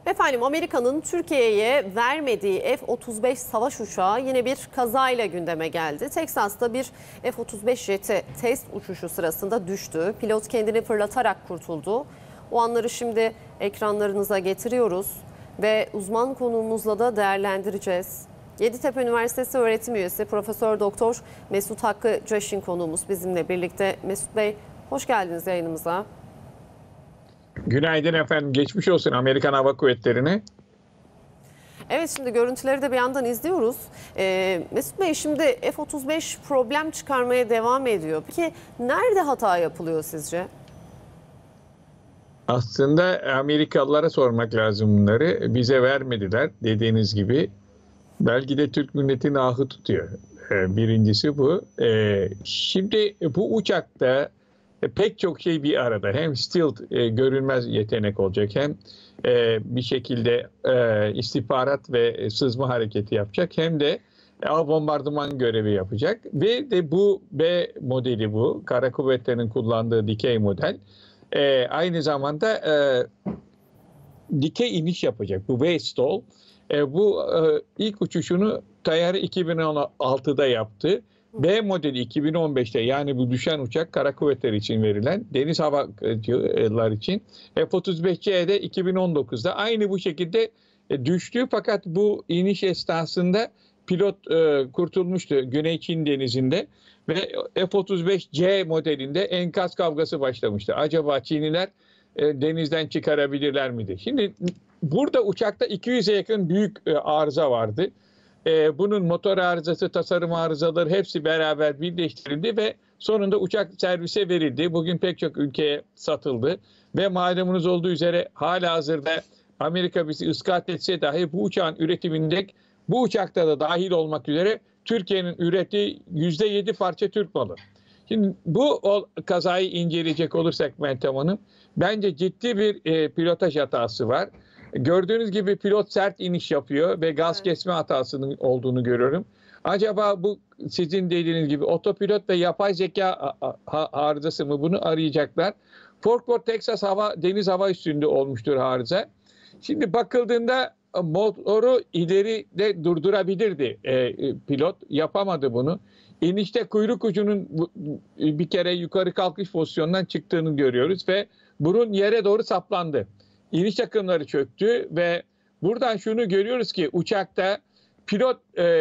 Efendim, Amerika'nın Türkiye'ye vermediği F-35 savaş uçağı yine bir kazayla gündeme geldi. Teksas'ta bir F-35 jeti test uçuşu sırasında düştü. Pilot kendini fırlatarak kurtuldu. O anları şimdi ekranlarınıza getiriyoruz ve uzman konuğumuzla da değerlendireceğiz. Yeditepe Üniversitesi öğretim üyesi Profesör Doktor Mesut Hakkı Caşin konuğumuz bizimle birlikte. Mesut Bey, hoş geldiniz yayınımıza. Günaydın efendim. Geçmiş olsun Amerikan Hava Kuvvetleri'ne. Evet, şimdi görüntüleri de bir yandan izliyoruz. Mesut Bey, şimdi F-35 problem çıkarmaya devam ediyor. Peki nerede hata yapılıyor sizce? Aslında Amerikalılara sormak lazım bunları. Bize vermediler dediğiniz gibi. Belki de Türk milletinin ahı tutuyor. Birincisi bu. Şimdi bu uçakta pek çok şey bir arada. Hem stealth görünmez yetenek olacak, hem bir şekilde istihbarat ve sızma hareketi yapacak, hem de bombardıman görevi yapacak. Ve de bu B modeli, bu Kara Kuvvetleri'nin kullandığı dikey model. Aynı zamanda dikey iniş yapacak. Bu V-STOL. Bu ilk uçuşunu tayyare 2016'da yaptı. B modeli 2015'te, yani bu düşen uçak Kara Kuvvetleri için verilen, deniz havalar için. F-35C de 2019'da aynı bu şekilde düştü, fakat bu iniş esnasında pilot kurtulmuştu Güney Çin denizinde ve F-35C modelinde enkaz kavgası başlamıştı. Acaba Çinliler denizden çıkarabilirler miydi? Şimdi burada uçakta 200'e yakın büyük arıza vardı. Bunun motor arızası, tasarım arızaları hepsi beraber birleştirildi ve sonunda uçak servise verildi. Bugün pek çok ülkeye satıldı ve malumunuz olduğu üzere halihazırda Amerika bizi ıskat etse dahi bu uçağın üretiminde, bu uçakta da dahil olmak üzere, Türkiye'nin ürettiği %7 parça Türk malı. Şimdi bu kazayı inceleyecek olursak Meltem Hanım, bence ciddi bir pilotaj hatası var. Gördüğünüz gibi pilot sert iniş yapıyor ve gaz kesme hatasının olduğunu görüyorum. Acaba bu sizin dediğiniz gibi otopilot ve yapay zeka arızası mı, bunu arayacaklar. Fort Worth, Texas deniz hava üssünde olmuştur arıza. Şimdi bakıldığında motoru ileride durdurabilirdi pilot, yapamadı bunu. İnişte kuyruk ucunun bir kere yukarı kalkış pozisyonundan çıktığını görüyoruz ve burun yere doğru saplandı. İniş takımları çöktü ve buradan şunu görüyoruz ki uçakta pilot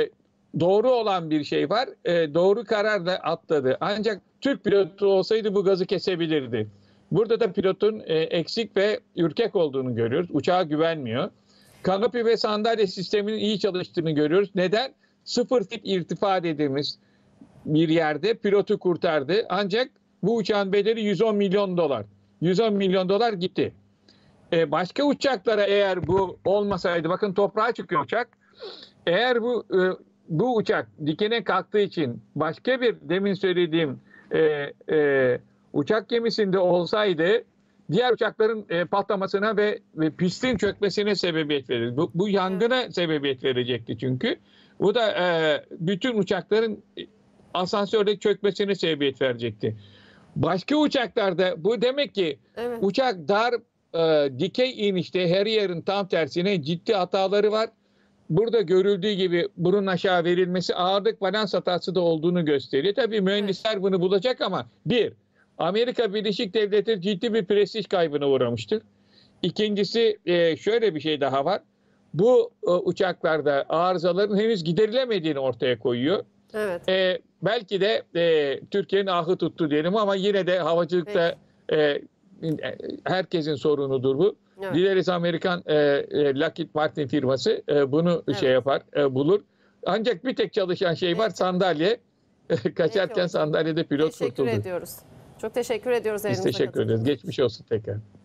doğru olan bir şey var. Doğru kararla atladı. Ancak Türk pilotu olsaydı bu gazı kesebilirdi. Burada da pilotun eksik ve ürkek olduğunu görüyoruz. Uçağa güvenmiyor. Kanopi ve sandalye sisteminin iyi çalıştığını görüyoruz. Neden? 0 fit irtifa dediğimiz bir yerde pilotu kurtardı. Ancak bu uçağın bedeli 110 milyon dolar. 110 milyon dolar gitti. Başka uçaklara eğer bu olmasaydı, bakın toprağa çıkıyor uçak. Eğer bu uçak dikene kalktığı için başka bir, demin söylediğim uçak gemisinde olsaydı, diğer uçakların patlamasına ve pistin çökmesine sebebiyet verir. Bu yangına sebebiyet verecekti çünkü. Bu da bütün uçakların asansörde çökmesine sebebiyet verecekti. Başka uçaklarda bu demek ki uçak dar, dikey inişte her yerin tam tersine ciddi hataları var. Burada görüldüğü gibi burun aşağı verilmesi ağırlık balans hatası da olduğunu gösteriyor. Tabii mühendisler bunu bulacak ama Amerika Birleşik Devletleri ciddi bir prestij kaybına uğramıştır. İkincisi, şöyle bir şey daha var. Bu uçaklarda arızaların henüz giderilemediğini ortaya koyuyor. Evet. Belki de Türkiye'nin ahı tuttu diyelim ama yine de havacılıkta herkesin sorunudur bu. Evet. Dileriz Amerikan Lockheed Martin firması bunu şey yapar, bulur. Ancak bir tek çalışan şey var, sandalye. Kaçarken sandalyede pilot kurtuldu. Teşekkür ediyoruz. Çok teşekkür ediyoruz. Biz teşekkür ederiz. Geçmiş olsun tekrar.